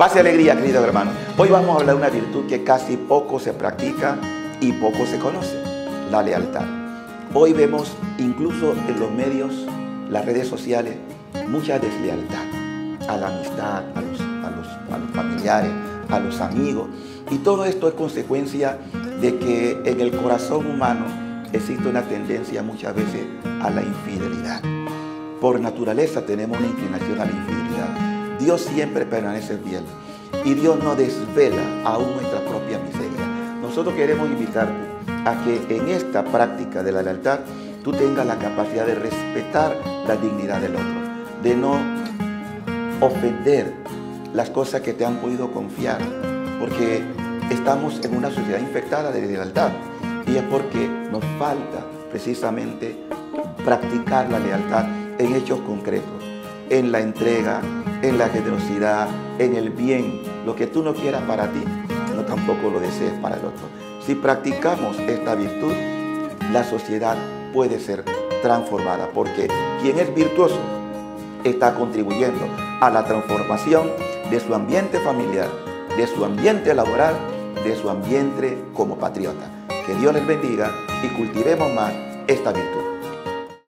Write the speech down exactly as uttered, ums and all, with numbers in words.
Paz y alegría, queridos hermanos. Hoy vamos a hablar de una virtud que casi poco se practica y poco se conoce, la lealtad. Hoy vemos incluso en los medios, las redes sociales, mucha deslealtad a la amistad, a los, a los, a los familiares, a los amigos. Y todo esto es consecuencia de que en el corazón humano existe una tendencia muchas veces a la infidelidad. Por naturaleza tenemos una inclinación a la infidelidad. Dios siempre permanece fiel y Dios no desvela aún nuestra propia miseria. Nosotros queremos invitarte a que en esta práctica de la lealtad tú tengas la capacidad de respetar la dignidad del otro, de no ofender las cosas que te han podido confiar, porque estamos en una sociedad infectada de lealtad y es porque nos falta precisamente practicar la lealtad en hechos concretos, en la entrega, en la generosidad, en el bien. Lo que tú no quieras para ti, no tampoco lo desees para el otro. Si practicamos esta virtud, la sociedad puede ser transformada, porque quien es virtuoso está contribuyendo a la transformación de su ambiente familiar, de su ambiente laboral, de su ambiente como patriota. Que Dios les bendiga y cultivemos más esta virtud.